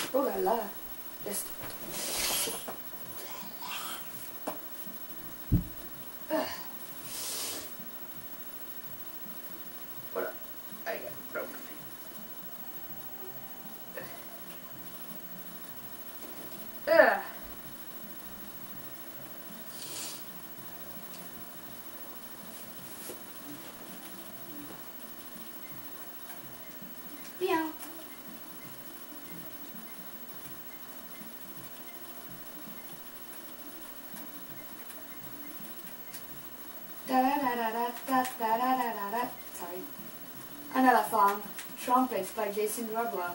Oh la la. Just. Hold up. I got broken. Ugh. Meow. Da da da da da da da da da. Sorry. Another song, Trumpets by Jason Derulo.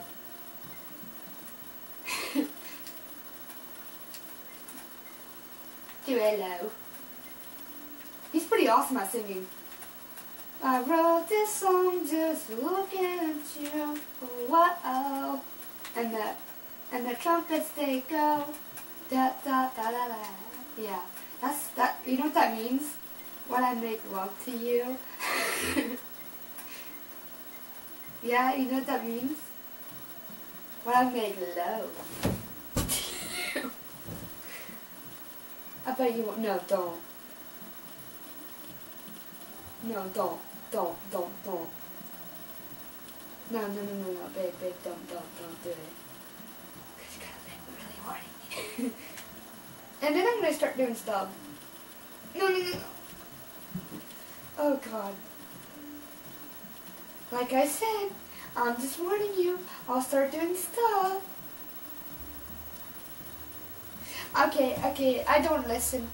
Do hello. He's pretty awesome at singing. I wrote this song just looking at you. Whoa. And the trumpets they go. Da da da da da. Yeah. That's that. You know what that means? When I make love to you. Yeah, you know what that means? When I make love. I bet you won't. No, don't. No, don't. Don't. No, babe, don't do it. Because you're gonna make me really horny. And then I'm gonna start doing stuff. No. Oh, God. Like I said, I'm just warning you, I'll start doing stuff. Okay, I don't listen.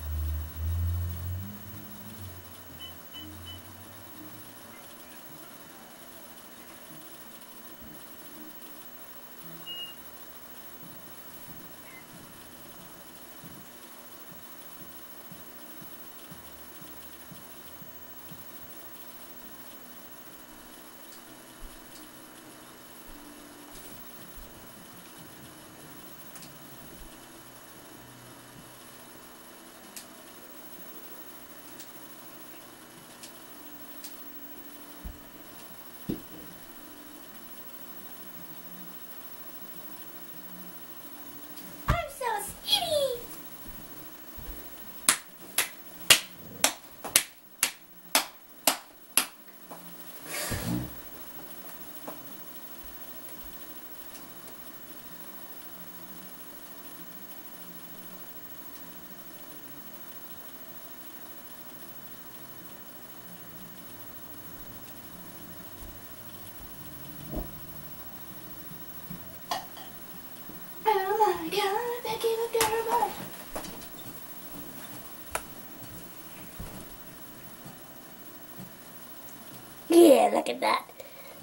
Yeah, look at that.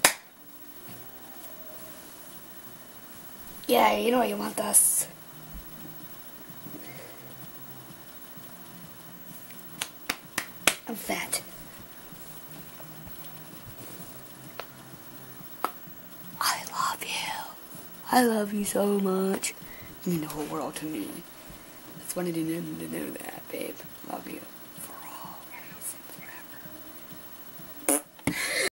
Yeah, you know you want this. I'm fat. I love you. I love you so much. You mean the whole world to me. Just wanted to know that, babe. Love you.